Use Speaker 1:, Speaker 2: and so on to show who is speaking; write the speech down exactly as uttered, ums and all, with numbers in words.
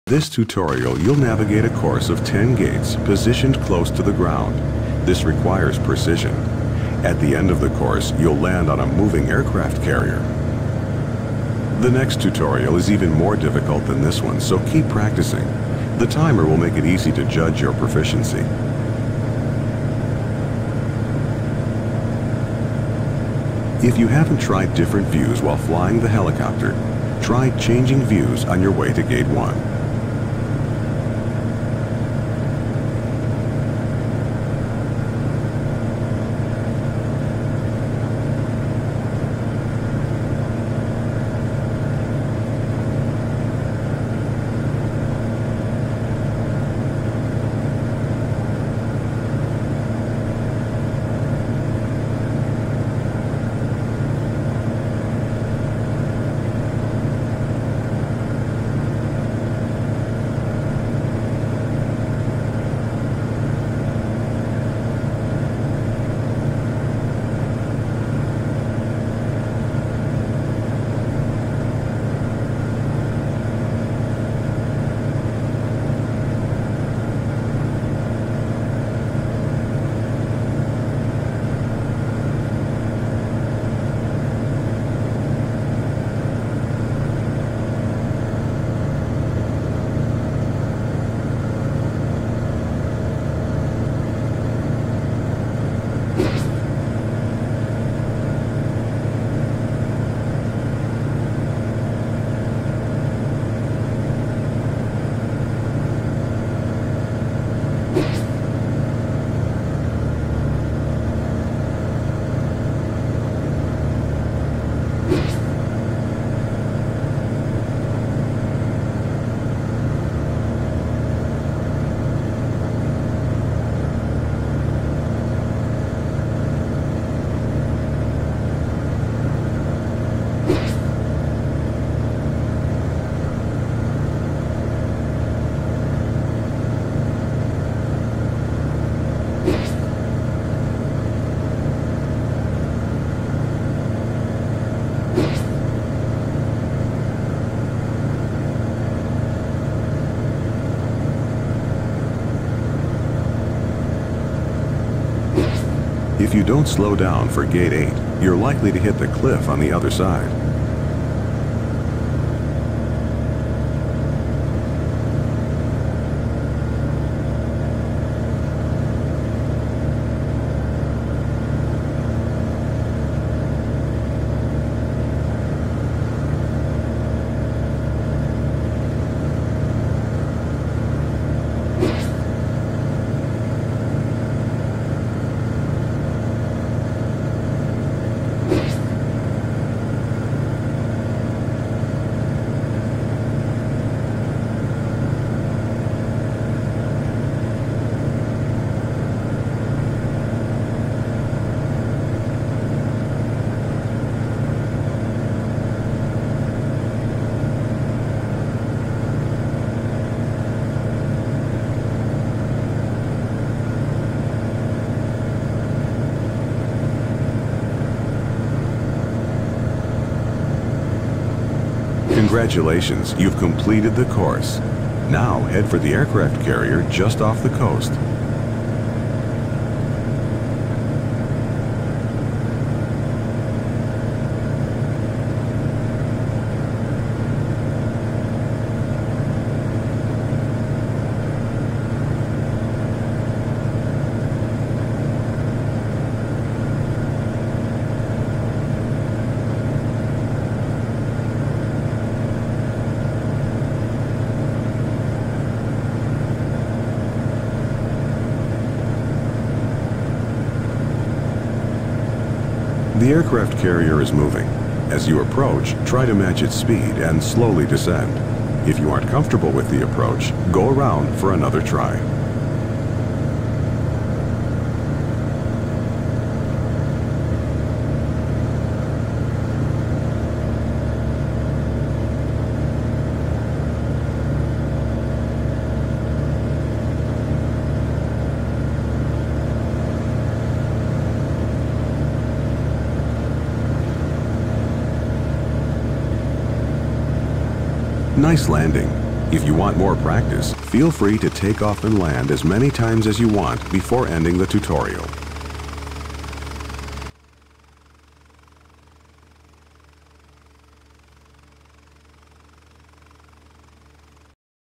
Speaker 1: This tutorial, you'll navigate a course of ten gates positioned close to the ground. This requires precision. At the end of the course, you'll land on a moving aircraft carrier. The next tutorial is even more difficult than this one, so keep practicing. The timer will make it easy to judge your proficiency. If you haven't tried different views while flying the helicopter, try changing views on your way to Gate one. If you don't slow down for Gate eight, you're likely to hit the cliff on the other side. Congratulations, you've completed the course. Now head for the aircraft carrier just off the coast. The aircraft carrier is moving. As you approach, try to match its speed and slowly descend. If you aren't comfortable with the approach, go around for another try. Nice landing. If you want more practice, feel free to take off and land as many times as you want before ending the tutorial.